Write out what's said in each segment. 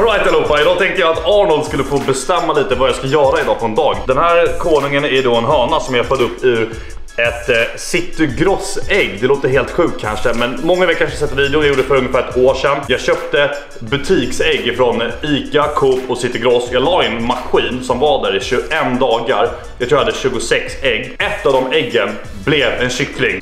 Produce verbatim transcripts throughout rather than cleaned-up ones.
Alright allihopa, idag tänkte jag att Arnold skulle få bestämma lite vad jag ska göra idag på en dag. Den här konungen är då en höna som jag födde upp ur ett eh, Citygross-ägg. Det låter helt sjukt kanske, men många av er kanske sett videon jag gjorde för ungefär ett år sedan. Jag köpte butiksägg från Ica, Coop och Citygross. Jag la in en maskin som var där i tjugoen dagar. Jag tror jag hade tjugosex ägg. Ett av de äggen blev en kyckling.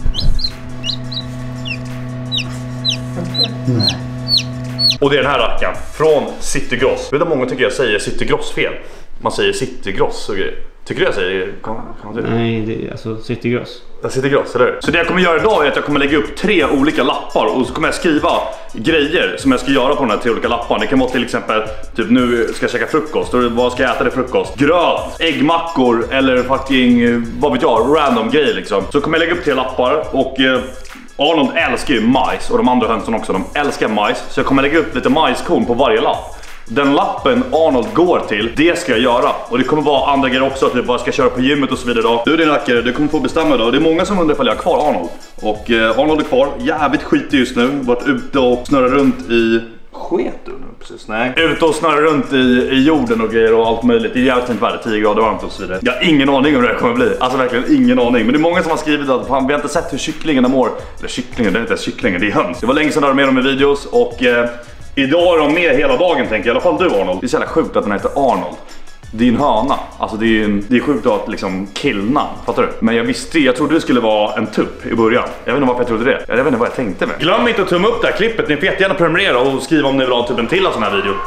Nej. Och det är den här rackaren från Citygross. Jag vet att många tycker jag säger Citygross fel. Man säger Citygross och grejer. Tycker du jag säger det? Kan, kan du? Nej, det är alltså Citygross. Citygross, eller hur? Så det jag kommer göra idag är att jag kommer lägga upp tre olika lappar och så kommer jag skriva grejer som jag ska göra på de här tre olika lapparna. Det kan vara till exempel, typ nu ska jag käka frukost. Och vad ska jag äta till frukost? Gröt, äggmackor eller fucking, vad vet jag, random grejer liksom. Så kommer jag lägga upp tre lappar och eh, Arnold älskar ju majs och de andra hönsen också, de älskar majs. Så jag kommer lägga upp lite majskorn på varje lapp. Den lappen Arnold går till, det ska jag göra. Och det kommer vara andra grejer också, typ vad jag ska köra på gymmet och så vidare då. Du din rackare, du kommer få bestämma idag. Det är många som undrar ifall jag har kvar Arnold. Och eh, Arnold är kvar, jävligt skitig just nu. Varit ute och snurrar runt i... Sket du nu precis? Nej. Ute och snurrar runt i, i jorden och grejer och allt möjligt. Det är jävligt inte värre, tio grader varmt och så vidare. Jag har ingen aning om hur det kommer bli. Alltså verkligen ingen aning. Men det är många som har skrivit att fan, vi har inte sett hur kycklingarna mår. Eller kycklingen, det är inte kycklingen, det är höns. Det var länge sedan jag hade med dem i videos och... Eh, idag är de med hela dagen tänker jag, i alla fall du Arnold. Det är så jävla sjukt att den heter Arnold. Det är en höna, alltså det är, en, det är sjukt att ha ett liksom killnamn, fattar du? Men jag visste, jag trodde det skulle vara en tupp i början. Jag vet inte varför jag trodde det, jag vet inte vad jag tänkte med. Glöm inte att tumma upp det här klippet, ni får jättegärna prenumerera och skriva om ni vill ha typ en till av sån här video.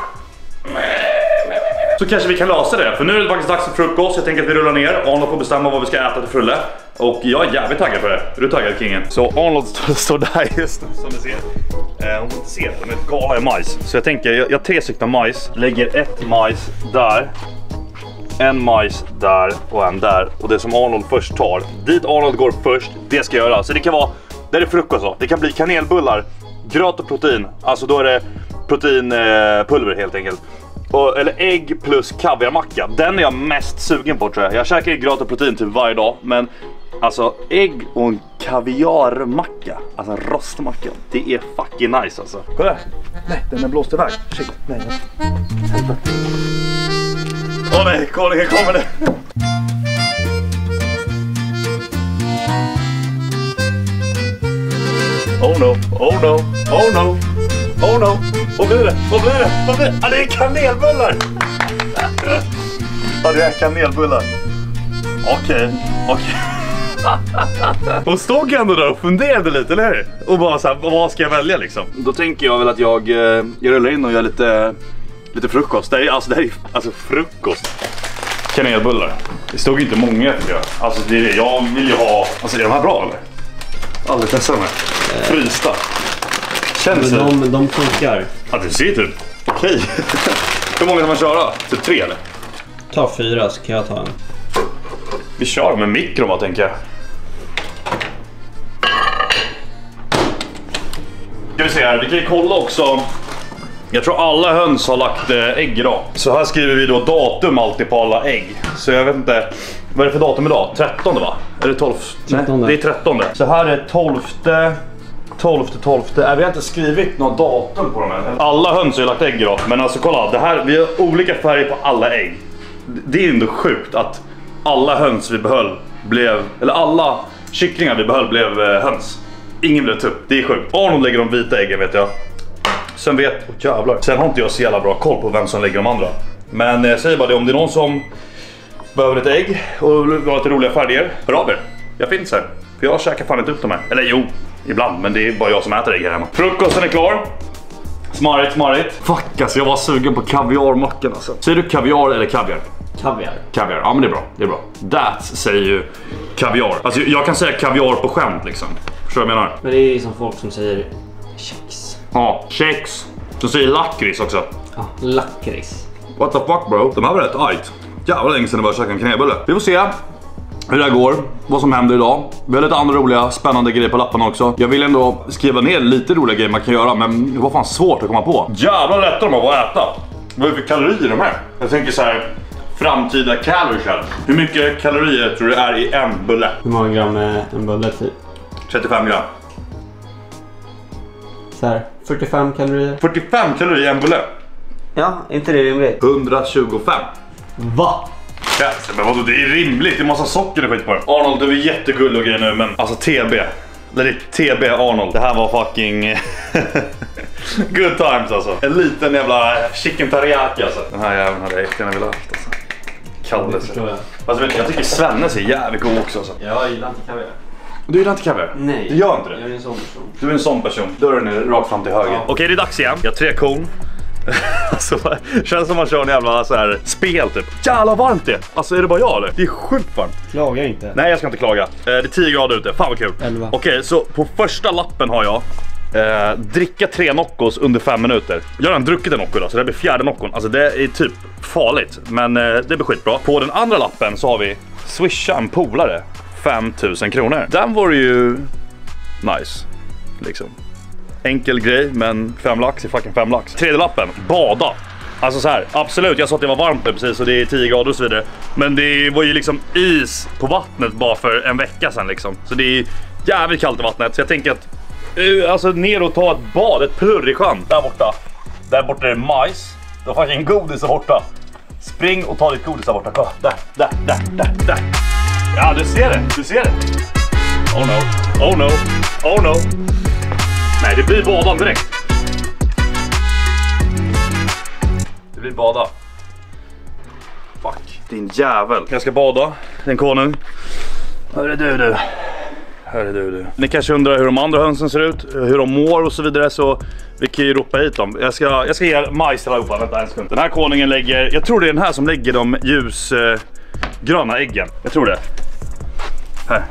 Så kanske vi kan lösa det, för nu är det faktiskt dags för frukost. Jag tänker att vi rullar ner, Arnold får bestämma vad vi ska äta till frulle. Och jag är jävligt taggad på det. Är du taggad, kingen? Så Arnold står, står där just nu, som ni ser. Eh, hon får inte se det, men ett gal är majs. Så jag tänker, jag, jag har tre stycken majs. Lägger ett majs där. En majs där och en där. Och det som Arnold först tar, dit Arnold går först, det ska jag göra. Så det kan vara, det är frukost så. Det kan bli kanelbullar, gröt och protein. Alltså då är det proteinpulver eh, helt enkelt. Och, eller ägg plus kaviarmacka. Den är jag mest sugen på tror jag. Jag käkar gröt och protein typ varje dag. Men alltså ägg och en kaviarmacka, alltså en rostmacka, det är fucking nice alltså. Kolla här. Nej, den är blåst iväg. Shit, nej. Åh oh, nej, konungen kommer det. Oh no, oh no, oh no. Oh no, vad blir det? Vad blir det? Vad blir det? Ah, det är kanelbullar! Ja, det är kanelbullar. Okej, okay, okej. Okay. Hon stod ändå där och funderade lite, eller hur? Och bara så här, vad ska jag välja liksom? Då tänker jag väl att jag, jag rullar in och gör lite, lite frukost. Det är, alltså, det här är alltså frukost. Kanelbullar. Det stod inte många tycker jag. Alltså det är, jag vill ju ha... Alltså är de här bra eller? Aldrig testat de här. Frysta. Känns det? De, de funkar. Ja, det ser typ okej. Hur många kan man köra? Typ tre eller? Ta fyra så kan jag ta en. Vi kör med mikron vad tänker jag. Ska vi se här, vi kan ju kolla också. Jag tror alla höns har lagt ägg idag. Så här skriver vi då datum alltid på alla ägg. Så jag vet inte, vad är det för datum idag? trettonde va? Är det tolfte? trettonde. Nej, det är trettonde. Så här är tolfte. tolfte, tolfte. Äh, vi har inte skrivit något datum på dem än. Alla höns har ju lagt ägg idag. Men alltså kolla, det här, vi har olika färger på alla ägg. Det är ändå sjukt att alla höns vi behöll blev, eller alla kycklingar vi behöll blev höns. Ingen blev tupp, det är sjukt. Arnold lägger de vita äggen vet jag. Sen vet, oh, jävlar. Sen har inte jag så jävla bra koll på vem som lägger de andra. Men jag säger bara det, om det är någon som behöver ett ägg och vill ha lite roliga färger, hör av er. Jag finns här. För jag käkar fan inte upp de här. Eller jo, ibland, men det är bara jag som äter ägg här hemma. Frukosten är klar. Smarrigt, smarrigt. Fuck alltså, jag var sugen på kaviarmackan alltså. Säger du kaviar eller kaviar? Kaviar. Kaviar, ja men det är bra, det är bra. That säger ju kaviar. Alltså jag kan säga kaviar på skämt liksom. Förstår du vad jag menar? Men det är som folk som säger kex. Ja, kex. Du säger lakrits också. Ja, lakrits. What the fuck bro? De här var rätt ajt. Jävlar länge sedan det var käka en kanelbulle. Vi får se hur det här går, vad som händer idag. Vi har lite andra roliga, spännande grejer på lapparna också. Jag vill ändå skriva ner lite roliga grejer man kan göra, men det var fan svårt att komma på. Jävlar lätt de har att äta. Vad är det för kalorier de här? Jag tänker så här, framtida calorie. Hur mycket kalorier tror du är i en bulle? Hur många gram är en bulle typ? trettiofem gram. Så här, fyrtiofem kalorier. fyrtiofem kalorier i en bulle. Ja, inte det rimligt? hundratjugofem. Va? Ja, men vadå, det är rimligt, det är massa socker och skit på det. Arnold, du är jättegullig och grejer nu, men alltså T B. Det är T B Arnold. Det här var fucking good times alltså. En liten jävla chicken teriyaki alltså. Den här jäveln hade jag gärna velat haft alltså. Kallelse. Jag. Alltså, jag tycker Svennes är jävligt god också alltså. Jag gillar inte kaviar. Du gillar inte kaviar? Nej. Du gör inte det? Jag är en sån person. Du är en sån person. Dörren är rakt fram till höger. Ja. Okej, det är dags igen. Jag har tre korn. Alltså, känns som man kör en jävla så här spel typ. Jävla varmt det. Alltså är det bara jag eller? Det är sjukt varmt. Klaga inte. Nej, jag ska inte klaga. Eh, det är tio grader ute. Fan vad kul. elva. Okej, så på första lappen har jag eh, dricka tre Noccos under fem minuter. Jag har redan druckit en Nocco då, så det blir fjärde Noccon. Alltså det är typ farligt, men eh, det blir skitbra. På den andra lappen så har vi swisha en polare fem tusen kronor. Den var ju nice liksom. Enkel grej, men fem lax är fucking fem lax. Tredje lappen, bada. Alltså så här, absolut, jag sa att det var varmt nu precis och det är tio grader och så vidare. Men det var ju liksom is på vattnet bara för en vecka sedan liksom. Så det är jävligt kallt i vattnet. Så jag tänker att, uh, alltså ner och ta ett bad, ett plurr i sjön. Där borta, där borta är det majs. Det var fucking godis där borta. Spring och ta ditt godis där borta. Kolla, där, där, där, där, där. Ja, du ser det, du ser det. Oh no, oh no, oh no. Nej, det blir badan direkt. Det blir bada. Fuck, din jävel. Jag ska bada, din konung. Hörru du du. Hörru du du. Ni kanske undrar hur de andra hönsen ser ut, hur de mår och så vidare, så vi kan ju ropa hit dem. Jag ska, jag ska ge majs till allihopa, vänta en sekund. Den här konungen lägger, jag tror det är den här som lägger de ljusgröna eh, äggen. Jag tror det. Här.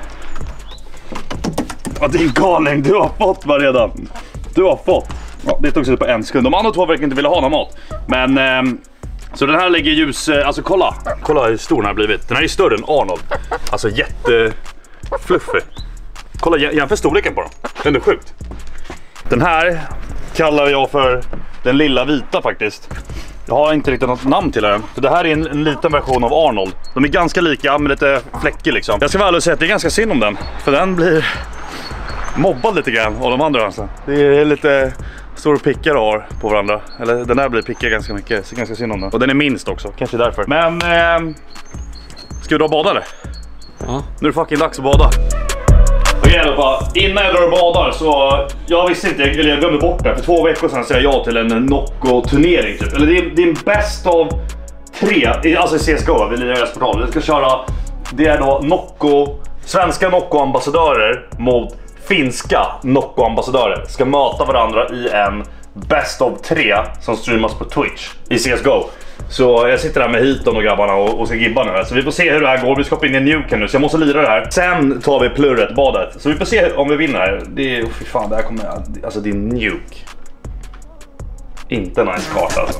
Ja, din galning, du har fått vad redan. Du har fått. Ja, det tog sig på en sekund. De andra två verkar inte vilja ha någon mat. Men, ehm, så den här lägger ljus, eh, alltså kolla. Kolla hur stor den har blivit. Den här är större än Arnold. Alltså jättefluffig. Kolla, jämför storleken på dem. Den är sjukt. Den här kallar jag för den lilla vita faktiskt. Jag har inte riktigt något namn till den. För det här är en, en liten version av Arnold. De är ganska lika med lite fläckar liksom. Jag ska väl säga att det är ganska synd om den. För den blir mobbad lite grann av de andra alltså. Det är lite stora pickar har på varandra. Eller den här blir pickar ganska mycket. Så ganska synd om den. Och den är minst också, kanske därför. Men eh, ska vi då bada eller? Ja. Nu är det fucking dags att bada. Okej okay, då, innan jag drar och badar så jag visste inte, eller jag glömde bort det. För två veckor sedan sa jag till en Nocco-turnering typ. Eller det är, det är en bäst av tre, alltså i C S G O, vi lirar sportal. Vi ska köra, det är då Nocco, svenska Nocco-ambassadörer mot finska Nocco-ambassadörer. Ska möta varandra i en best of tre som streamas på Twitch i C S G O. Så jag sitter där med Hiton och grabbarna och, och ska gibba nu. Så vi får se hur det här går. Vi ska hoppa in i en nuke nu, så jag måste lira det här. Sen tar vi plurret, badet. Så vi får se om vi vinner. Det är, oh, fy fan, det här kommer, alltså det är nuke. Inte en nice karta alltså.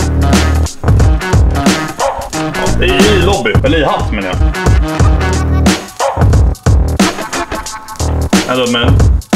Ja, i lobby, eller i hatt menar jag. Ändå men.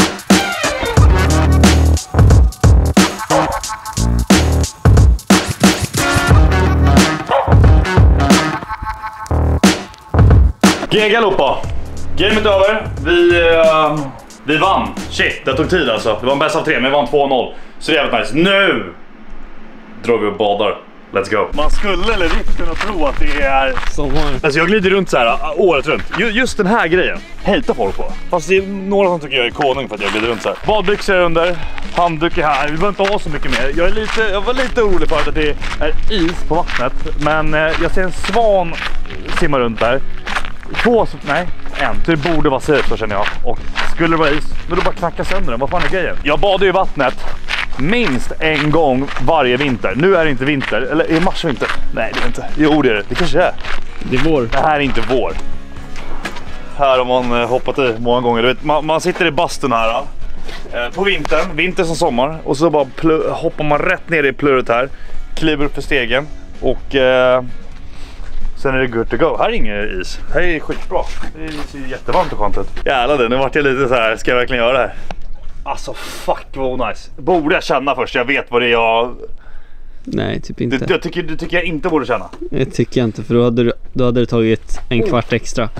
G G allihopa. Gamet över. Vi, uh, vi vann. Shit, det tog tid alltså. Det var en bäst av tre, men vi vann två noll. Så det är jävligt nice. Nu drar vi och badar. Let's go. Man skulle eller inte kunna tro att det är sommar. Alltså jag glider runt så här året runt. Just den här grejen hejtar folk på. Fast det är några som tycker jag är konung för att jag glider runt så här. Badbyxor under, handduk här. Vi behöver inte ha så mycket mer. Jag, är lite, jag var lite orolig för att det är is på vattnet. Men jag ser en svan simma runt där. Två, nej, en. Det borde vara safe, så känner jag. Och skulle det vara is, då är det bara knacka sönder den. Vad fan är grejen? Jag badar ju i vattnet minst en gång varje vinter. Nu är det inte vinter, eller är det mars vinter? Nej, det är inte. Jo, det är det. Det kanske är. Det är vår. Det här är inte vår. Här har man hoppat i många gånger. Du vet, man, man sitter i bastun här eh, på vintern, vinter som sommar. Och så bara hoppar man rätt ner i plurret här. Kliver upp för stegen. Och... Eh, sen är det good to go. Här är ingen is. Här är skitbra. Det ser jättevarmt och skönt ut. Jävlar det, nu vart jag lite så här. Ska jag verkligen göra det här? Alltså fuck vad nice. Borde jag känna först? Jag vet vad det är jag... Nej, typ inte. Du, jag tycker, du tycker jag inte borde känna? Det tycker jag inte, för då hade du, då hade du tagit en kvart extra.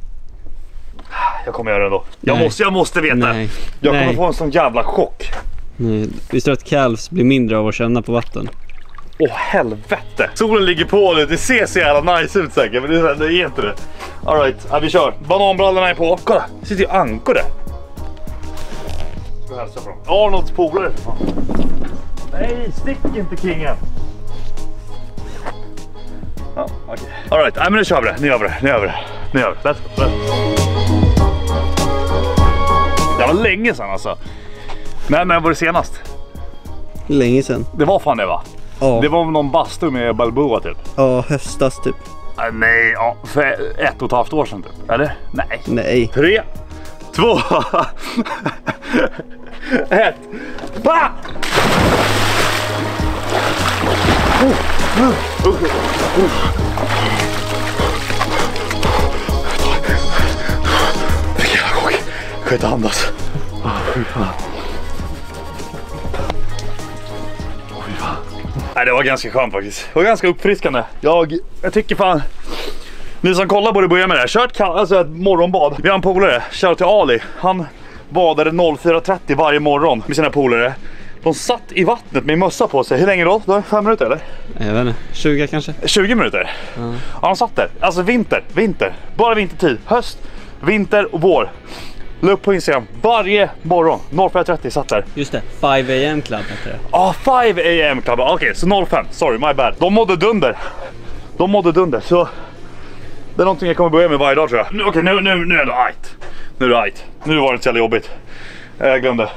Jag kommer göra det då. Jag Nej. måste, jag måste veta. Nej. Jag kommer Nej. få en sån jävla chock. Nej, visst är det att calves blir mindre av att känna på vatten? Åh helvete! Solen ligger på nu, det ser så jävla nice ut säkert, men det, det är inte det. Alright, ja, vi kör. Bananbrallorna är på. Kolla, det sitter ju ankor där. Ska hälsa på dem. Arnolds polare. Nej, stick inte kingen. Ja, okej. Okay. Alright, ja, men nu kör vi det. Nu gör vi det. Nu gör vi det. Nu gör vi det. Let's go. Let's go. Det var länge sedan alltså. Men när var det senast? Länge sedan. Det var fan det va? Ja. Det var någon bastu med Balboa typ. Ja, höstas typ. Ah, nej, ja, för ett och ett halvt år sedan typ. Eller? Nej. Nej. Tre, två, ett. Ba! Uh, uh, uh, uh. Vilken jävla chock. Jag kan inte andas. Nej, det var ganska skönt faktiskt. Det var ganska uppfriskande. Jag, jag tycker fan... Ni som kollar borde börja med det här. Kört alltså ett morgonbad. Vi har en polare, shout till Ali. Han badade fyra trettio varje morgon med sina polare. De satt i vattnet med mössa på sig. Hur länge då? då? Fem minuter eller? Jag vet inte, tjugo kanske? tjugo minuter? Mm. Ja, de satt där. Alltså vinter, vinter. Bara vintertid. Höst, vinter och vår. La upp på Instagram varje morgon. fyra trettio satt där. Just det, five a m club heter det. Ja, ah, five a m club. Okej, okay, så noll fem. Sorry, my bad. De mådde dunder. De mådde dunder. Så det är någonting jag kommer börja med varje dag tror jag. Okej, okay, nu, nu, nu är det ajt. Nu är det ajt. Nu var det inte så jävla jobbigt. Jag glömde.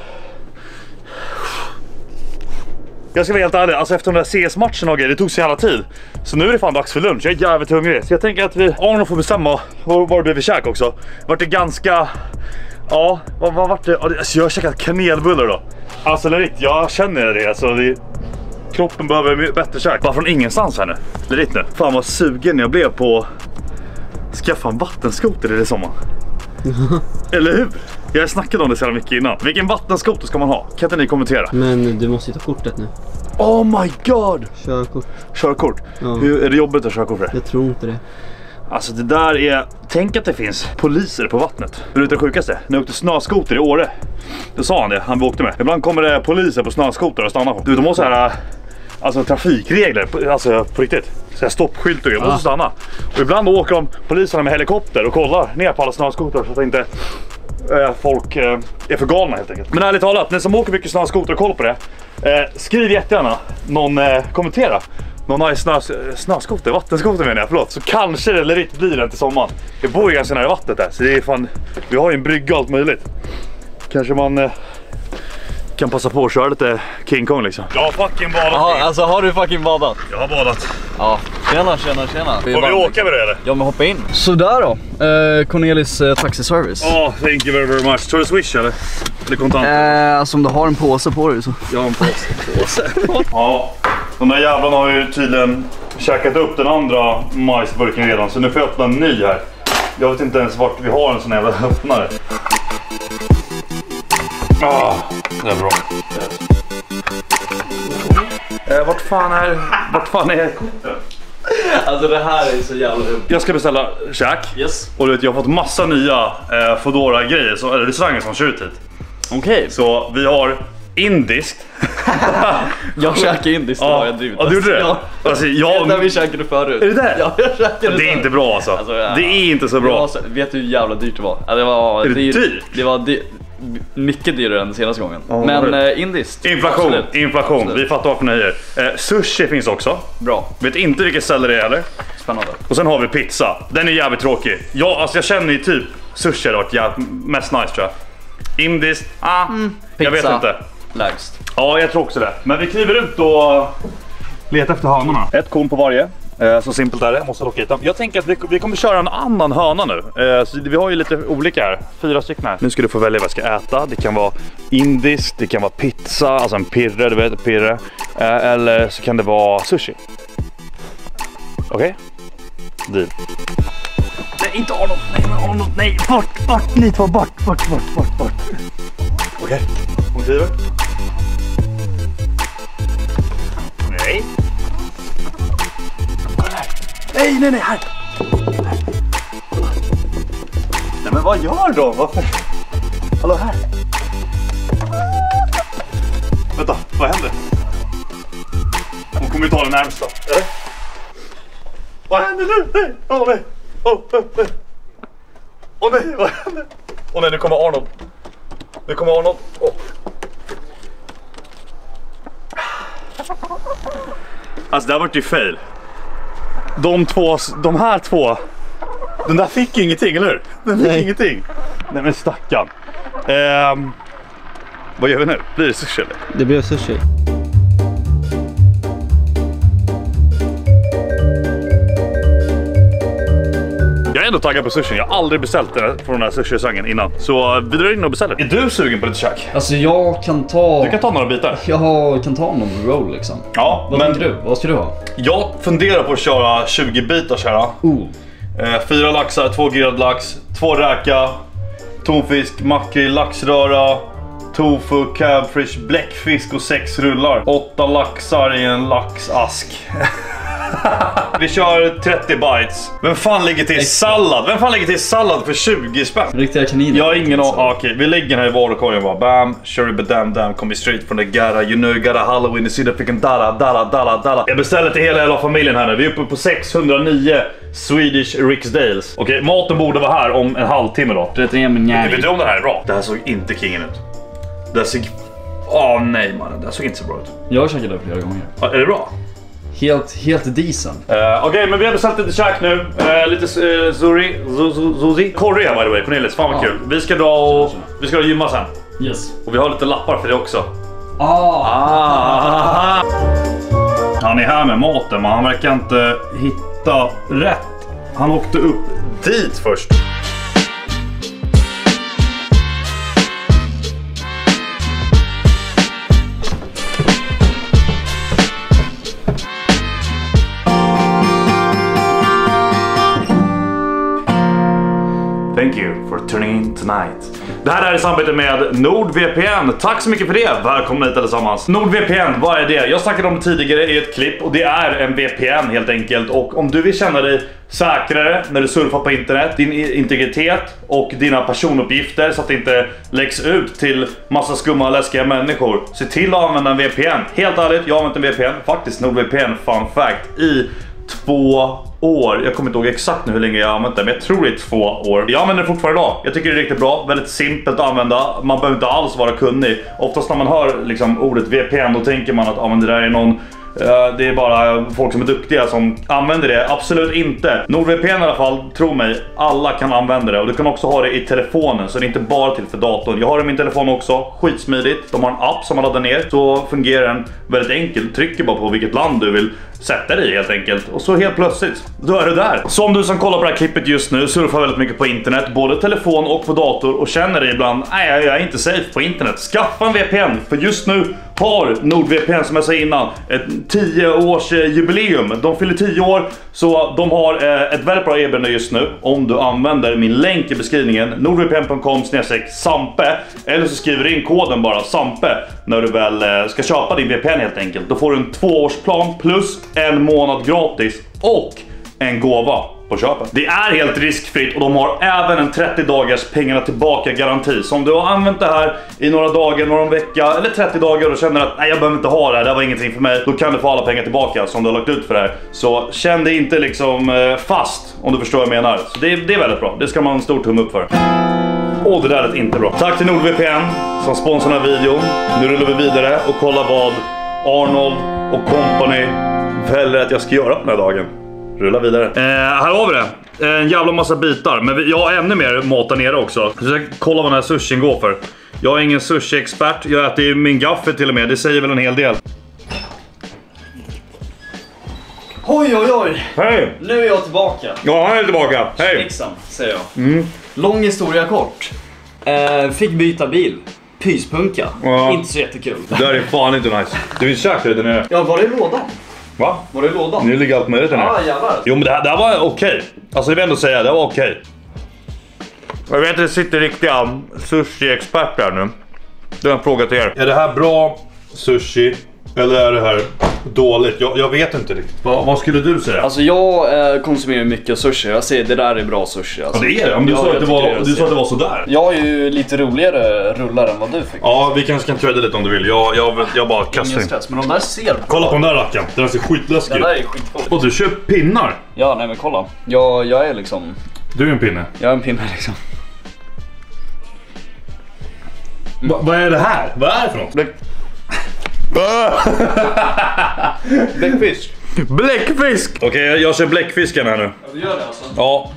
Jag ska vara helt ärlig, alltså efter den där C S-matchen och grejer, det tog så jävla tid. Så nu är det fan dags för lunch, jag är jävligt hungrig. Så jag tänker att vi, Arnold får bestämma vad det blir vi käk också. Vart det ganska, ja, vad, vad vart det? Alltså jag har käkat kanelbullar då. Alltså Lerit, jag känner det, alltså det, kroppen behöver bättre käk. Bara från ingenstans här nu, Lerit nu. Fan vad sugen jag blev på skaffa en vattenskoter i det sommar. Eller hur? Jag snackade om det så jävla mycket innan. Vilken vattenskoter ska man ha? Kan inte ni kommentera? Men du måste ju ta kortet nu. Oh my god! Körkort. Körkort? Ja. Hur är det jobbigt att köra kort för det? Jag tror inte det. Alltså det där är... Tänk att det finns poliser på vattnet. Det är det sjukaste. När jag åkte snöskoter i Åre. Då sa han det, han vi åkte med. Ibland kommer det poliser på snöskoter och stannar. Du, de har så här... Alltså trafikregler, alltså på riktigt. Så här stoppskylt och grejer, måste stanna. Och ibland åker de poliserna med helikopter och kollar ner på alla snöskotrar så att inte eh, folk eh, är för galna helt enkelt. Men ärligt talat, ni som åker mycket snöskoter och kollar på det, eh, skriv jättegärna någon eh, kommentera. Någon nice snö, snöskoter, vattenskoter menar jag, förlåt. Så kanske det eller inte blir den till sommaren. Jag bor ju ganska nära vattnet där, så det är fan, vi har ju en brygga och allt möjligt. Kanske man... Eh, kan passa på att köra lite King Kong liksom. Jag har fucking badat. Jaha, alltså har du fucking badat? Jag har badat. Ja, tjena, tjena, tjena. Får vi åka med det eller? Ja, men hoppa in. Sådär då. Eh, Cornelis eh, taxiservice. Ja, oh, thank you very, very much. Tror du swish eller? Eller kontant? Eh, alltså om du har en påse på dig så. Jag har en påse. påse. Ja, de där jävlarna har ju tydligen käkat upp den andra majsburken redan. Så nu får jag öppna en ny här. Jag vet inte ens vart vi har en sån jävla öppnare. Ah, det är bra. Eh, vart fan är vart fan är korten? Alltså det här är så jävla dumt. Jag ska beställa käk. Yes. Och du vet, jag har fått massa nya eh, Foodora grejer, så eller restauranger som kör ut hit. Okej. Okay. Så vi har indiskt. Jag käkar indiskt ja, har jag drivit. Ja, du gjorde det? Ja. Alltså, jag... Där vi käkade förut. Är det där? Ja, jag käkade det är inte bra alltså. alltså ja. Det är inte så bra. Så, vet du hur jävla dyrt det var? Ja, det var är det dyr, dyrt? Det var dyrt. Mycket dyrare än senaste gången. Oh, men eh, indiskt. Inflation, absolut. inflation. Absolut. Vi fattar vad för nöjer. Eh, sushi finns också. Bra. Vet inte vilket ställe det är heller. Spännande. Och sen har vi pizza. Den är jävligt tråkig. Jag, alltså jag känner ju typ sushi har varit jävligt mest nice tror jag. Indiskt, ah, mm. jag vet inte. Lägst. Ja, jag tror också det. Men vi kliver ut och letar efter hönorna. Ett korn på varje. Eh, så simpelt är det, jag måste locka hit dem. Jag tänker att vi, vi kommer köra en annan höna nu. Eh, så vi har ju lite olika här, fyra stycken här. Nu ska du få välja vad jag ska äta. Det kan vara indiskt, det kan vara pizza, alltså en pirre, du vet, pirre. Eh, eller så kan det vara sushi. Okej? Okay? Deal. Nej, inte Arnold, nej men Arnold, nej, bort, bort, ni två, bort, bort, bort, bort, bort. Okej, okay. Hon driver. Nej. Nej, nej, nej, här! Nej, men vad gör de? Varför? Hallå, här! Vad händer? Hon kommer ju ta den närmsta. Eller? Vad händer nu? Nej! Åh nej! Åh oh, nej! Åh nej, vad händer? Åh nej, nu kommer Arnold. Nu kommer Arnold. Oh. Alltså det här vart ju fail. De två, de här två. Den där fick ingenting, eller hur? Den fick nej. ingenting. Nej men stackarn. Ehm, vad gör vi nu? Blir det sushi eller? Det blir sushi. Jag är ändå taggad på sushi. Jag har aldrig beställt den på den här sushi-sängen innan. Så vi drar in och beställer. Är du sugen på lite käk? Alltså jag kan ta... Du kan ta några bitar. Jag kan ta någon roll liksom. Ja, vad men... tänker du? Vad ska du ha? Jag funderar på att köra tjugo bitar här. Oh. Eh, fyra laxar, två grillad lax, två räka, tonfisk, makrill, laxröra, tofu, cabfish, bläckfisk och sex rullar. Åtta laxar i en laxask. Vi kör trettio bites. Vem fan lägger till sallad? Vem fan lägger till sallad för tjugo spänn? Riktiga kaniner. Jag har ingen aning. Ah, okej, vi lägger den här i varukorgen bara. Bam, sure badam dam, kommer straight från the gara. You know you got a Halloween, you see the freaking dala, dala, dala, dala. Jag beställer till hela, hela familjen här nu. Vi är uppe på sexhundranio Swedish Riksdales. Okej, okay, maten borde vara här om en halvtimme då. trettionio men vet du om det här är bra? Det här såg inte kingen ut. Det här såg... Åh oh, nej man, det här såg inte så bra ut. Jag har käkat det flera gånger. Ah, är det bra? Helt, helt decent. Uh, Okej, okay, men vi har beställt lite käk nu. Uh, lite uh, zuri, zuzi. Korre by the way, Cornelis. Fan vad ja. kul. Vi ska dra och vi ska gymma sen. Yes. Och vi har lite lappar för det också. Ah. ah. Han är här med maten, men han verkar inte hitta rätt. Han åkte upp dit först. Thank you for tuning in tonight. Det här är i samarbete med NordVPN. Tack så mycket för det. Välkomna hit allesammans. NordVPN, vad är det? Jag snackade om det tidigare i ett klipp och det är en V P N helt enkelt. Och om du vill känna dig säkrare när du surfar på internet, din integritet och dina personuppgifter så att det inte läggs ut till massa skumma läskiga människor, se till att använda en V P N. Helt ärligt, jag har använt en V P N. Faktiskt NordVPN, fun fact, i två år. Jag kommer inte ihåg exakt nu hur länge jag har använt det, men jag tror det är två år. Jag använder det fortfarande idag. Jag tycker det är riktigt bra, väldigt simpelt att använda. Man behöver inte alls vara kunnig. Oftast när man hör liksom ordet V P N, då tänker man att ah, men det där är någon uh, det är bara folk som är duktiga som använder det. Absolut inte. NordVPN i alla fall, tro mig, alla kan använda det. Och du kan också ha det i telefonen, så det är inte bara till för datorn. Jag har det i min telefon också, skitsmidigt. De har en app som man laddar ner, så fungerar den väldigt enkelt. Trycker bara på vilket land du vill sätta dig helt enkelt. Och så helt plötsligt, då är det där. Som du som kollar på det här klippet just nu surfar väldigt mycket på internet, både telefon och på dator, och känner dig ibland, nej jag är inte safe på internet. Skaffa en V P N, för just nu har NordVPN, som jag sa innan, ett tio års jubileum. De fyller tio år, så de har ett väldigt bra erbjudande just nu. Om du använder min länk i beskrivningen, nordvpn punkt com snedstreck sampe, eller så skriver du in koden bara sampe när du väl ska köpa din V P N helt enkelt. Då får du en tvåårsplan plus en månad gratis och en gåva på köpet. Det är helt riskfritt och de har även en trettio dagars pengarna tillbaka garanti. Så om du har använt det här i några dagar, någon vecka eller trettio dagar och känner att nej, jag behöver inte ha det här, det var ingenting för mig, då kan du få alla pengar tillbaka som du har lagt ut för det här. Så känn dig inte liksom fast, om du förstår vad jag menar. Så det, det är väldigt bra, det ska man ha en stor tumme upp för. Åh, det där är inte bra. Tack till NordVPN som sponsrar den här videon. Nu rullar vi vidare och kollar vad Arnold och company väljer att jag ska göra på den här dagen. Rulla vidare. Eh, här har vi det. En jävla massa bitar. Men jag har ännu mer mat där nere också. Så jag ska kolla vad den här sushin går för. Jag är ingen sushi-expert. Jag äter ju min gaffel till och med. Det säger väl en hel del. Oj, oj, oj. Hej. Nu är jag tillbaka. Ja, han är tillbaka. Hej. Liksom, säger jag. Mm. Lång historia kort. Eh, fick byta bil. Pyspunka. Ja. Inte så jättekul. Det där är fan inte nice. Du vill käka det där nere. Ja, var det lådan? Va? Var det lådan? Nu ligger allt möjligt där nere. Ja, jävlar. Jo, men det här, det här var okej. Okay. Alltså det vill jag ändå säga, det var okej. Okay. Jag vet att det sitter riktiga sushi-experter nu. Det är en fråga till er. Är det här bra sushi eller är det här dåligt. Jag, jag vet inte riktigt. Va, vad skulle du säga? Alltså jag eh, konsumerar mycket sushi. Jag säger det där är bra sushi. Alltså. Ja, det är det. Om du, ja, sa, att det var, det du sa att det var sådär. Jag har ju lite roligare rullar än vad du fick. Ja, vi kanske kan träda lite om du vill. Jag, jag, jag bara kastar in. Stress, men de där ser... Kolla på den där racken. Den där ser skitläskig ut. Den där är skitcool. Och du köper pinnar. Ja, nej men kolla. Jag, jag är liksom... Du är en pinne. Jag är en pinne liksom. Va, vad är det här? Vad är det för något? Bläck... Bläckfisk. Bläckfisk! Okej, okay, jag, jag kör bläckfisken här nu. Ja, du gör det alltså? Ja.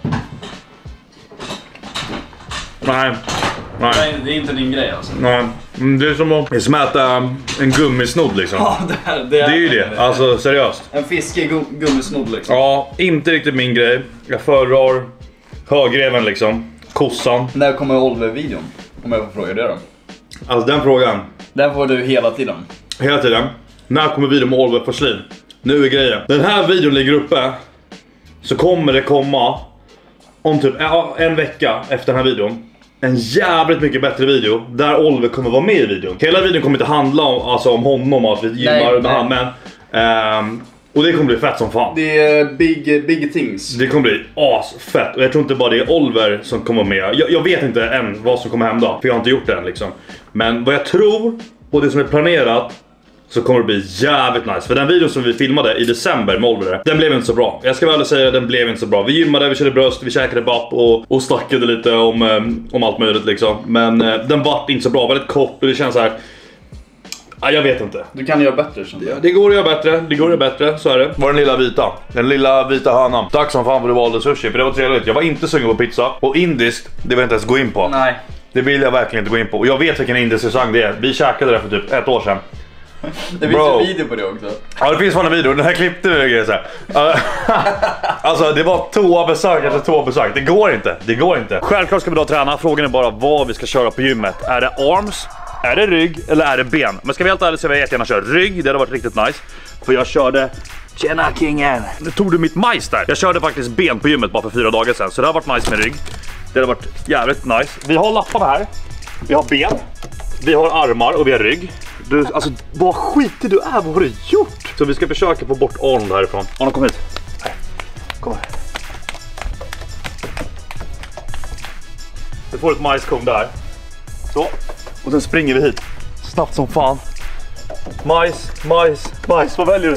Nej. Nej. Nej, det är inte din grej alltså. Nej. Det är som att, det är som att äta en gummisnodd liksom. Ja, det, är, det, är, det är ju det, alltså seriöst. En fiskig gummisnodd liksom. Ja, inte riktigt min grej. Jag föredrar högreven liksom. Kossan. När kommer Oliver-videon? Om jag får fråga det då. Alltså den frågan. Den får du hela tiden. Hela tiden. När kommer videon med Oliver Forslin? Nu är grejen. Den här videon ligger uppe. Så kommer det komma om typ en vecka efter den här videon en jävligt mycket bättre video där Oliver kommer vara med i videon. Hela videon kommer inte handla om, alltså, om honom och att vi gymmar med han, men um, och det kommer bli fett som fan. Det är big, big things. Det kommer bli asfett. Och jag tror inte bara det är Oliver som kommer med. Jag, jag vet inte än vad som kommer hända, för jag har inte gjort det än liksom. Men vad jag tror och det som är planerat, så kommer det bli jävligt nice. För den videon som vi filmade i december med Oliver, den blev inte så bra. Jag ska väl säga att den blev inte så bra. Vi gymmade, vi körde bröst, vi käkade bapp och, och snackade lite om, um, om allt möjligt liksom. Men uh, den var inte så bra, väldigt kort och det känns så här. Ja, jag vet inte. Du kan göra bättre som det. Det går att göra bättre, det går att göra bättre, så är det. Var den lilla vita, den lilla vita hönan. Tack som fan för att du valde sushi, för det var trevligt. Jag var inte sugen på pizza. Och indiskt, det vill jag inte ens gå in på. Nej. Det vill jag verkligen inte gå in på. Och jag vet vilken indisk restaurang det är. Vi käkade det för typ ett år sedan. Det finns en video på det också. Ja, det finns fan en video. Den här klippte vi grejer så här. Alltså det var toabesök efter toabesök. Det går inte. Det går inte. Självklart ska vi då träna. Frågan är bara vad vi ska köra på gymmet. Är det arms? Är det rygg? Eller är det ben? Men ska vi helt ärligt så vill jag jättegärna köra rygg. Det hade varit riktigt nice. För jag körde... Tjena kingen! Nu tog du mitt majs där. Jag körde faktiskt ben på gymmet bara för fyra dagar sedan. Så det har varit nice med rygg. Det har varit jävligt nice. Vi har lapparna här. Vi har ben. Vi har armar och vi har rygg. Du, alltså vad skitig du är, vad har du gjort? Så vi ska försöka få bort Arnold härifrån. Arnold, kom hit. Här. Kom här. Du får ett majskorn där. Så. Och sen springer vi hit. Snabbt som fan. Majs, majs, majs. Vad väljer du?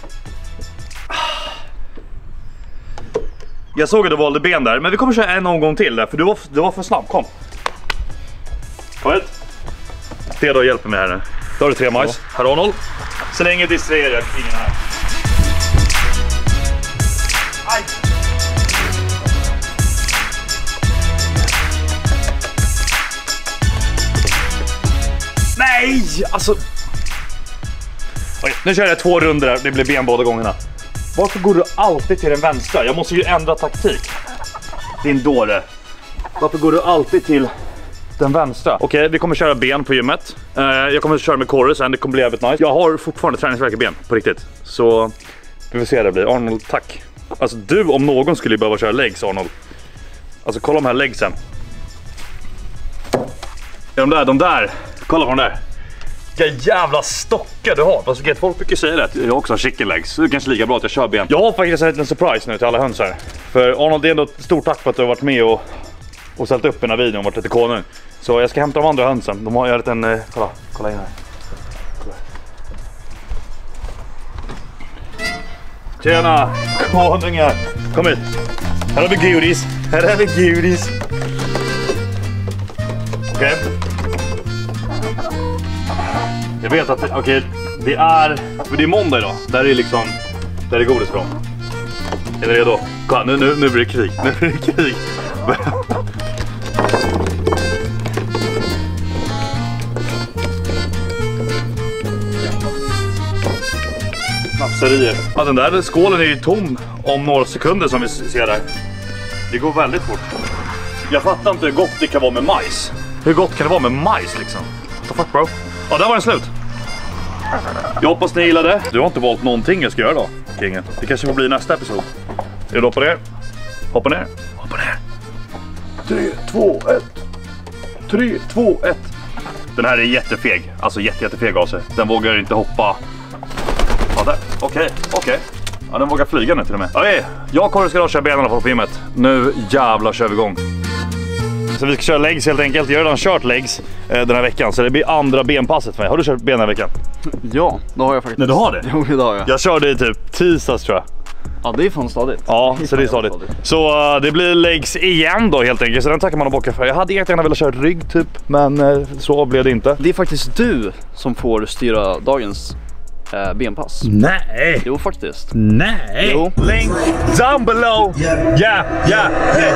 Jag såg att du valde ben där, men vi kommer köra en omgång till där, för du var, du var för snabb. Kom. Kom hit. Theodor hjälper mig här nu. Då har du tre majs. Här har Arnold. Så länge distraherar jag ingen här. Aj. Nej! Alltså... Oj, nu kör jag två runder här. Det blir ben båda gångerna. Varför går du alltid till den vänstra? Jag måste ju ändra taktik. Din dåre. Varför går du alltid till... den vänstra. Okej, okay, vi kommer köra ben på gymmet. Uh, jag kommer köra med core sen, det kommer bli jävligt nice. Jag har fortfarande träningsvärk i ben, på riktigt. Så vi får se hur det blir. Arnold, tack. Alltså du om någon skulle behöva köra legs, Arnold. Alltså kolla de här legsen. Ja, de där, de där. Kolla på de där. Vilka jävla stockar du har. Alltså, folk brukar säga det att jag också har chicken legs. Så det är kanske lika bra att jag kör ben. Jag har faktiskt en liten surprise nu till alla höns här. För Arnold, det är ändå ett stort tack för att du har varit med och och ställt upp den här videon och varit lite konung. Så jag ska hämta de andra hönsen. De har gjort en... Eh, kolla, kolla in här. Kolla. Tjena, konungar. Kom hit. Här har vi godis. Här har vi godis. Okej. Okay. Jag vet att... Okej, okay, det är... För det är måndag idag. Där är liksom... Där är godis från. Är ni redo? Kolla, nu, nu, nu blir det krig. Nu blir det krig. Snapserier. Ja, den där skålen är ju tom om några sekunder som vi ser där. Det går väldigt fort. Jag fattar inte hur gott det kan vara med majs. Hur gott kan det vara med majs liksom? What the fuck, bro? Ja, där var den slut. Jag hoppas ni gillade. Du har inte valt någonting jag ska göra då, kingen. Det kanske får bli nästa episod. Är du hoppa ner? Hoppa ner. Hoppa ner. tre, två, ett. tre, två, ett. Den här är jättefeg. Alltså jätte, jättefeg av sig. Den vågar inte hoppa. Ja, där. Okej, okay, okej. Okay. Ja, den vågar flyga nu till och med. Okej, jag och Corey ska då köra benen på gymmet. Nu jävlar kör vi igång. Så vi ska köra legs helt enkelt. Jag har redan kört legs eh, den här veckan. Så det blir andra benpasset för mig. Har du kört ben den här veckan? Ja, det har jag faktiskt. Nej, du har det? Jo, det har jag. Jag körde i typ tisdags tror jag. Ja, det är fan stadigt. Ja, så det är stadigt. Så uh, det blir legs igen då helt enkelt. Så den tackar man och bockar för. Jag hade egentligen velat köra rygg typ. Men uh, så blev det inte. Det är faktiskt du som får styra dagens uh, benpass. Nej! Jo, faktiskt. Nej! Jo. Link down below! Yeah, yeah, yeah!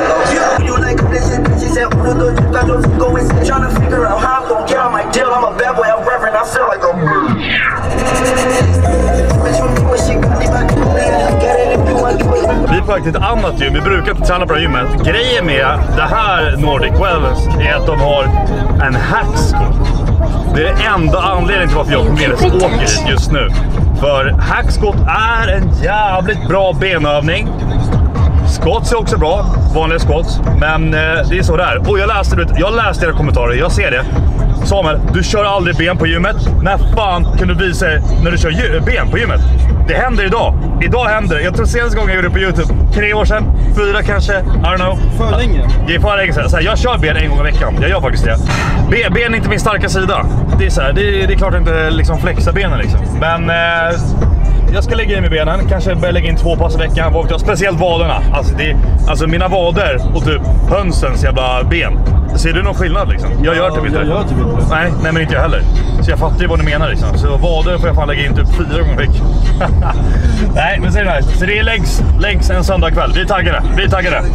Vi är på väg till ett annat gym. Vi brukar inte träna på det här gymmet. Grejen med det här Nordic Wellness är att de har en hackscot. Det är det enda anledningen till varför jag och Melis åker dit just nu. För hackscot är en jävligt bra benövning. Squats är också bra, vanliga squats. Men eh, det är så där. Och jag läste, jag läste era kommentarer, jag ser det. Samuel, du kör aldrig ben på gymmet. När fan kan du visa när du kör ben på gymmet? Det händer idag. Idag händer det. Jag tror senaste gången jag gjorde det på YouTube. Tre år sedan, fyra kanske, I don't know. För länge? Det är för länge sedan. Så här, jag kör ben en gång i veckan. Jag gör faktiskt det. Ben, ben är inte min starka sida. Det är så här, det, är, det är klart att inte liksom flexa benen liksom. Men eh, jag ska lägga in med benen. Kanske börja lägga in två pass i veckan. Vad vet jag, speciellt vaderna. Alltså, det, alltså mina vader och typ hönsens jävla ben. Ser du någon skillnad liksom? Jag gör typ inte jag gör typ inte det. Nej, nej men inte jag heller. Så jag fattar ju vad du menar liksom. Så vader får jag fan lägga in typ fyra gånger i veckan. Nej, men så är det nice. Så det är legs, legs en söndag kväll. Vi är taggade, vi är taggade.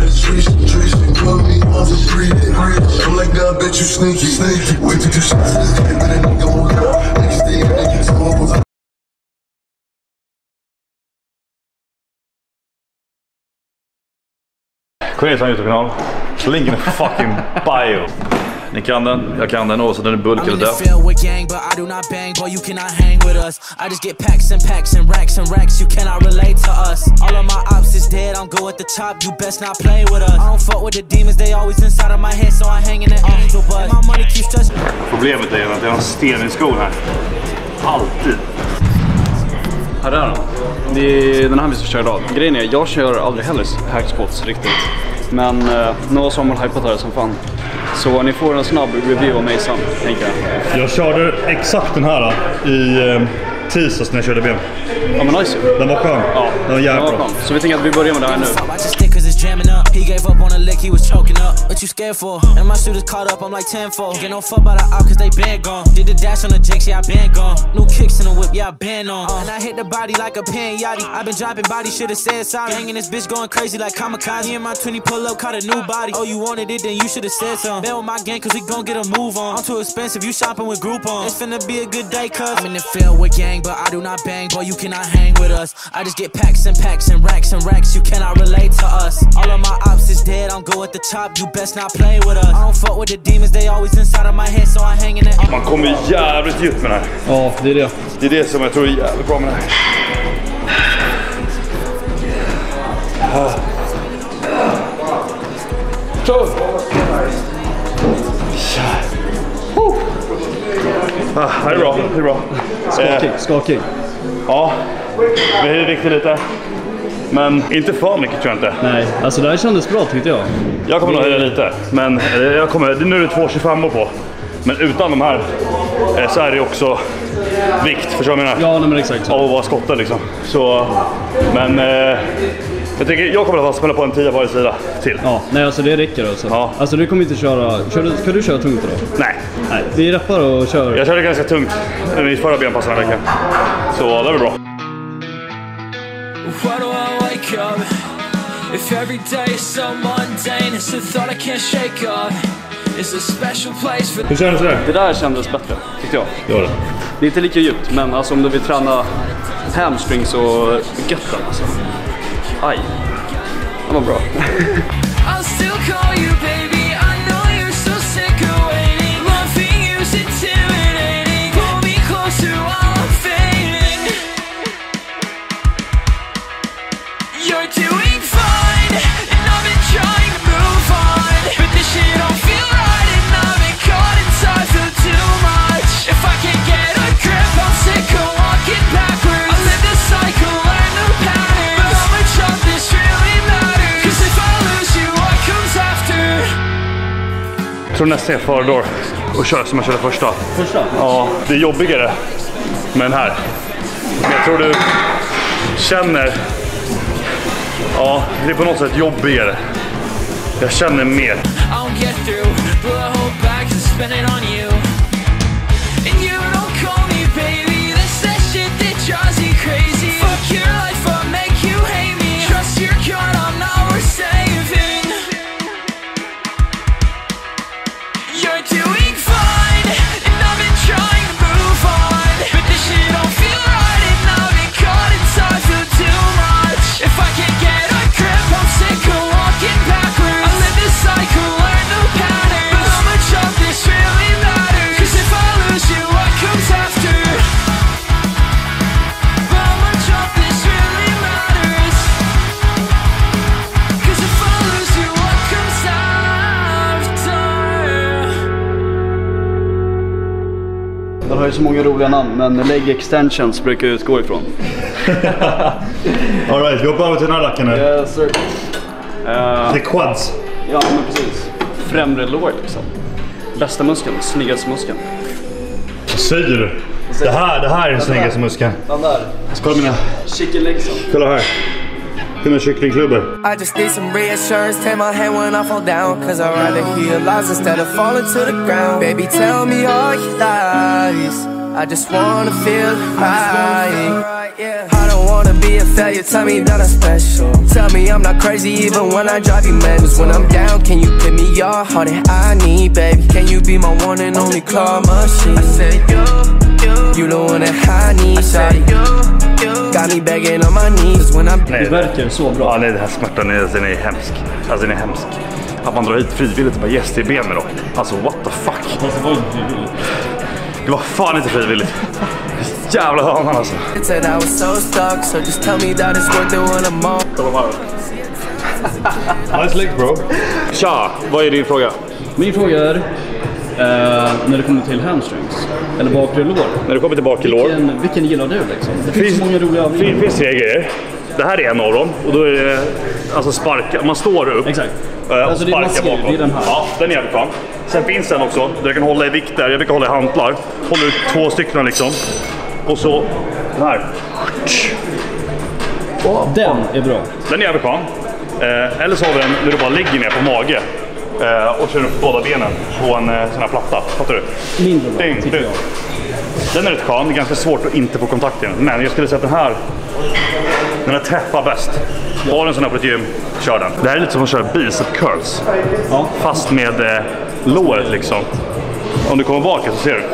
Kom in på YouTube-kanal. Länken är fucking bio. Ni kan den, jag kan den, och så den är bulk eller död. Problemet är att jag har en sten i skon här. Alltid. Här är den. Det är den här vi ska köra idag. Grejen är, jag kör aldrig heller hacksquats riktigt. Men eh, nu har Samuel hypat här som fan. Så ni får en snabb review av mig sen, tänker jag. Jag körde exakt den här i eh, tisdags när jag körde ben. Ja men nice. Den var skön. Ja, den var jävligt bra. Så vi tänker att vi börjar med det här nu. Jamming up, he gave up on a lick, he was choking up. What you scared for? And my shooters caught up, I'm like tenfold. Get no fuck by the out, cause they been gone. Did the dash on the jakes, yeah, I been gone. New kicks in the whip, yeah, I been on. Uh, and I hit the body like a pinata. I been dropping body, should've said sorry. Hanging this bitch going crazy like kamikaze. In my twenty pull up, caught a new body. Oh, you wanted it, then you should've said something. Bet with my gang, cause we gon' get a move on. I'm too expensive, you shopping with Groupon. It's finna be a good day, cause I'm in the field with gang, but I do not bang. Boy, you cannot hang with us. I just get packs and packs and racks and racks. You cannot relate to us. All of my ops is dead, I'm go at the top, you best not play with us. I don't fuck with the demons, they always inside of my head, so I hang in it. Man kommer jävligt djupt med det här. Ja, det är det. Det är det som jag tror är jävligt bra med det här. Ah, det är bra, det är bra. Skakig, skakig. Ja, vi är riktigt lite. Men inte för mycket tror jag inte. Nej, alltså det här kändes bra tyckte jag. Jag kommer nog höja lite. Men jag kommer, nu är det två tjugofem på. Men utan de här så är det också vikt, förstår du vad jag menar? Ja, nej, men exakt så. Av att vara skottad liksom. Så, men eh, jag tycker jag kommer att spela på en tio varje sida till. Ja, nej alltså det räcker alltså. Ja. Alltså du kommer inte köra, kör du, ska du köra tungt då? Nej. Nej, vi rappar och kör. Jag körde ganska tungt i mitt förra benpass den här veckan. Så det var bra. Why do I wake up? If every day is so mundane, it's a thought I can't shake up. It's a special place for... Hur kändes det? Det där kändes bättre, tyckte jag. Gör det. Det är inte lika djupt, men alltså om du vill träna hamstrings och götten alltså. Aj. Det var bra. I'll still call you baby. I know you're so sick of waiting. Loving you's intimidating. Pull me closer while I'm fading. You're doing fine, and I've been trying to move on, but this shit don't feel right, and I've been caught inside for too much. If I can't get a grip, I'm sick of walking backwards. I live this tror nästan jag föredrar att köra som jag körde första. Första? Ja, det är jobbigare med den här. Men jag tror du känner... Ja, det är på något sätt jobbigare. Jag känner mer. Den har ju så många roliga namn, men leg extensions brukar jag utgå ifrån. All right, vi hoppar över till den här racken nu. Yes, sir. Uh, det är quads. Ja, men precis. Främre lår liksom. Bästa muskeln, snyggaste muskeln. Vad säger du? Det här, det här är den snyggaste muskeln. Den där. Kolla mina chicken legs. Kolla här. Mina kycklingklubbor. I just need some reassurance, take my hand when I fall down, cause I'd rather hear lies instead of falling to the ground. Baby, tell me all your lies, I just wanna feel right. I don't wanna be a failure, tell me that I'm special. Tell me I'm not crazy even when I drive you mad. Cause when I'm down, can you give me your heart that I need, baby? Can you be my one and only claw machine? I said you, you, you the one that I need, I said you. Got me begging on my knees when I'm... Det verkar så bra. Ja, nej, den här smärtan är, den är hemsk. Alltså den är hemsk. Att man drar hit frivilligt och bara gäst i benen då. Alltså what the fuck. Alltså var inte frivilligt. Det var fan inte frivilligt. Jävla hönan alltså. Nice leg bro. Tja, vad är din fråga? Min fråga är... Uh, när det kommer till hamstrings eller bakre lår. När det kommer till bakre lår. Vilken, vilken gillar du liksom? Det finns, finns så många roliga övningar. Det finns tre grejer. Det här är en av dem. Och då är det alltså sparka. Man står upp. Exakt. Uh, och alltså sparkar det bakåt. Det är den här. Ja, den är jävligt fan. Sen finns den också. Där jag kan hålla i vikter. Jag brukar hålla i hantlar. Håller ut två stycken liksom. Och så den här. Den är bra. Den är jävligt fan. Uh, eller så har vi den när du bara ligger ner på mage. Uh, och kör upp båda benen på en uh, sån här platta, fattar du? Mindre bra, Ding, tycker jag. Den är rätt skön, det är ganska svårt att inte få kontakt i den. Men jag skulle säga att den här, den här träffar bäst. Har en sån här på ett gym, kör den. Det här är lite som att köra bicep curls. Ja. Fast med uh, låret liksom. Om du kommer bakåt så ser du.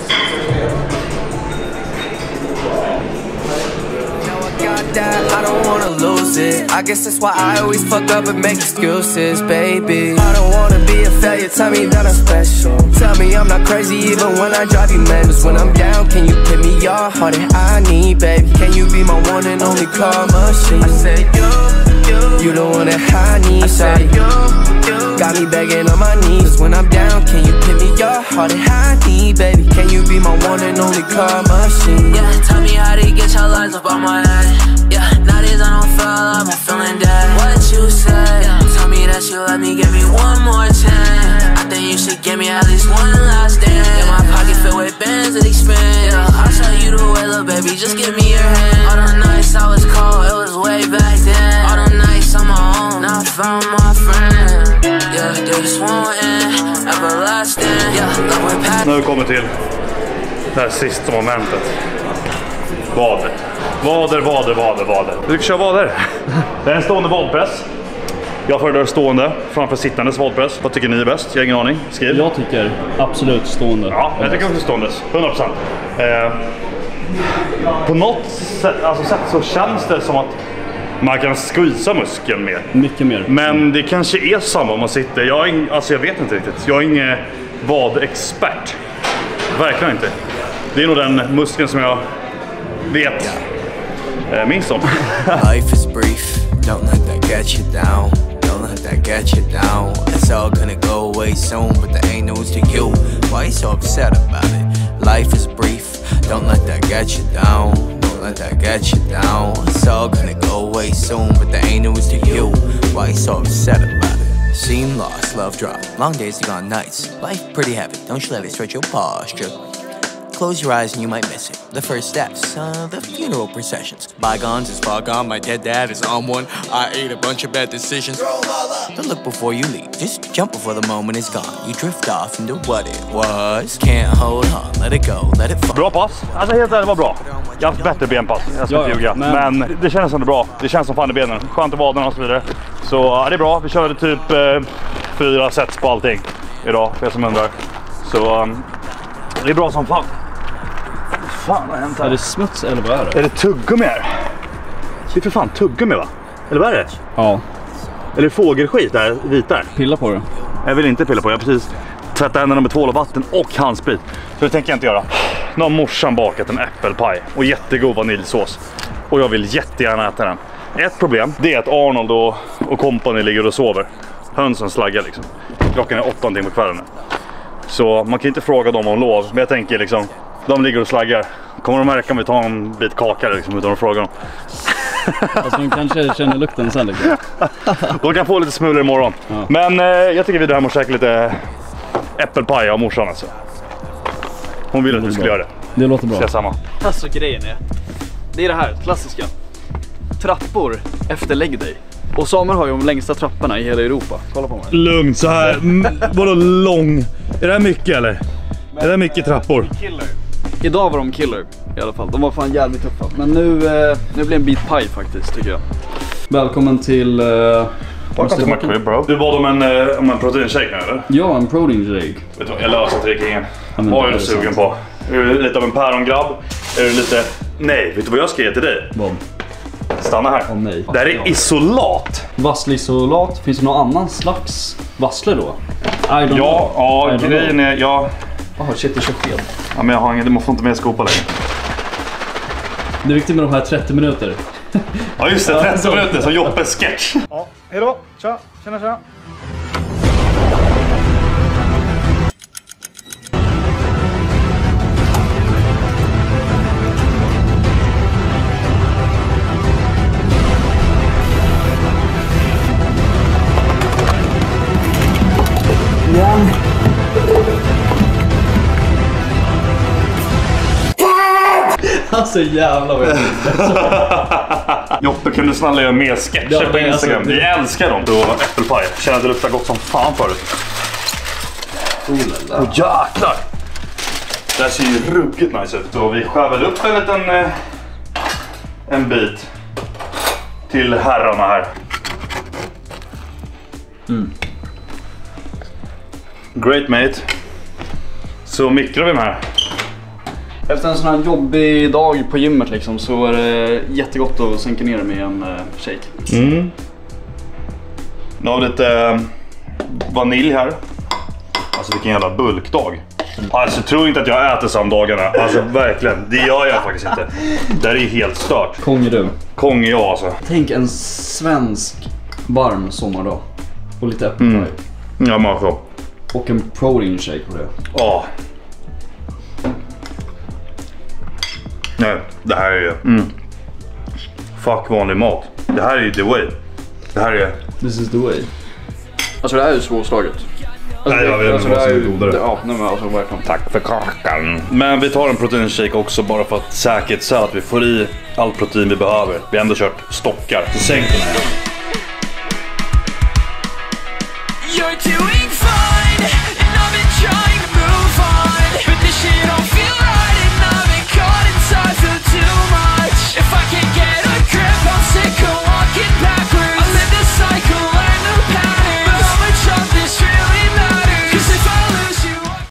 I don't wanna lose it. I guess that's why I always fuck up and make excuses, baby. I don't wanna be a failure, tell me that I'm special. Tell me I'm not crazy even when I drive you mad. Cause when I'm down, can you give me your heart that I need, baby? Can you be my one and only claw machine? I said you, you, you the one that I need, I said you, you, got me begging on my knees. Cause when I'm down, can you give me your heart that I need, baby? Can you be my one and only claw machine? Yeah, tell me how to get your lights up on my head. Yeah, nowadays I don't feel like I'm feeling dead. What you say? Yeah. Tell me that you let me give me one more chance. I think you should give me at least one last dance. Yeah, my pocket filled with bands that expand. Yeah, I'll show you the way, little baby, just give me your hand. All the nights I was cold, it was way back then. All the nights on my own, now I found my friend. Yeah, this one end, everlasting. Yeah, look we're past. Nu kommer till det här sista momentet. Vader. Vader, vader, vader, vader. Du kör vader. Det är en stående vadpress. Jag föredrar stående framför sittandes vadpress. Vad tycker ni är bäst? Jag har ingen aning. Skriv. Jag tycker absolut stående. Ja, jag tycker också ståendes. hundra procent. Eh, på något sätt, alltså sätt så känns det som att man kan squeeza muskeln mer. Mycket mer. Men det kanske är samma om man sitter. Jag, är ing, alltså jag vet inte riktigt. Jag är ingen vadexpert. Verkligen inte. Det är nog den muskeln som jag vet eh, minst om. Life is brief, don't let that get you down. Don't let that get you down. It's all gonna go away soon, but there ain't news to you. Why you so upset about it? Life is brief, don't let that get you down. Don't let that get you down. It's all gonna go away soon, but there ain't news to you. Why you so upset about it? Scene lost, love dropped. Long days have gone nights. Life pretty heavy. Don't you let it stretch your posture. Close your eyes and you might miss it. The first steps, uh, the funeral processions. Bygones is far gone, my dead dad is on one. I ate a bunch of bad decisions. Don't look before you leave, just jump before the moment is gone. You drift off into what it was. Can't hold on, let it go, let it fall. Bra pass, alltså helt ärligt, det var bra. Jag har haft bättre benpass, jag ska ja, inte ljuga. Men... men det känns som det är bra, det känns som fan i benen. Skönt i vaderna och så vidare. Så ja, det är bra, vi körde typ eh, fyra sets på allting idag, för er som undrar. Så um, det är bra som fan. Fan, vad har hänt här? Är det smuts eller vad är det? Är det tuggummi här? Det är för fan tuggummi, va? Eller vad är det? Ja. Eller fågelskit där, vita. Pilla på det. Jag vill inte pilla på, jag har precis tvättat händerna med tvål och vatten och handsprit. Så det tänker jag inte göra. Nu har morsan bakat en äppelpaj och jättegod vaniljsås. Och jag vill jättegärna äta den. Ett problem, det är att Arnold och, och company ligger och sover. Hönsen slaggar liksom. Klockan är åtta timmar på kvällen. Så man kan inte fråga dem om lov. Men jag tänker liksom, de ligger och slaggar. Kommer de märka om vi tar en bit kaka liksom, utan att fråga dem? Alltså de kanske känner lukten sen liksom. De kan få lite smulor imorgon. Ja. Men eh, jag tycker vi där måste käka lite äppelpaj av morsan alltså. Hon ville att vi skulle göra det. Det låter bra. Ska samma. Alltså grejen är, det är det här klassiska. Trappor efter lägg dig. Och Samuel har ju de längsta trapporna i hela Europa. Kolla på mig. Lugnt så här. Vadå lång? Är det här mycket eller? Men, är det här mycket trappor? Killer. Idag var de killer i alla fall. De var fan jävligt tuffa. Men nu, eh, nu blir en bit paj faktiskt tycker jag. Välkommen till... Eh, Welcome to my crib, bro. Du bad om en, eh, om en proteinshake nu eller? Ja, en protein shake. Vet du vad, jag löser inte det kingen. Vad är du sugen sant. på? Är du lite av en pärongrabb? Är du lite... Nej, vet du vad jag ska ge till dig? Vad? Stanna här. Oh, nej. Det här är isolat. Vasslisolat. Finns det någon annan slags vassle då? Ja, ja, grejen är... Ja. Jaha, shit, det kör fel. Ja, men jag har ingen... Du måste inte med skopa längre. Det är viktigt med de här trettio minuter. Ja, just det. trettio minuter som Joppes sketch. Ja, hej då. Tja, tjena, tjena. Igen. Alltså jävlar vad jag Joppe, kan du snälla göra mer sketcher ja, på Instagram? alltså, Vi älskar dem. Då äppelpaj. Känner att det luktar gott som fan förut. Oh, oh jäklar. Det här ser ju ruggigt nice ut. Och vi skär väl upp en liten eh, en bit till herrarna här. Mm. Great mate. Så mikrar vi med här. Efter en sån här jobbig dag på gymmet liksom, så är det jättegott att sänka ner med en uh, shake. Mm. Nu har vi lite uh, vanilj här. Alltså vilken jävla bulkdag. Alltså tror inte att jag äter samdagarna. Alltså verkligen, det gör jag faktiskt inte. Det här är helt stört. Kong är du. Kong är jag alltså. Tänk en svensk varm sommardag. Och lite äppelpaj. Mm. Ja, men så. Och en protein shake på det. Ja. Nej, det här är mm. fuck vanlig mat. Det här är ju the way. Det här är... This is the way. Alltså det här är ju svårslaget. Alltså, nej, jag vet inte vad som är godare. Det, ja, nej, men alltså verkligen. Tack för kakan. Men vi tar en proteinshake också bara för att säkerställa att vi får i all protein vi behöver. Vi har ändå kört stockar. Så sänk den här. You're doing fine.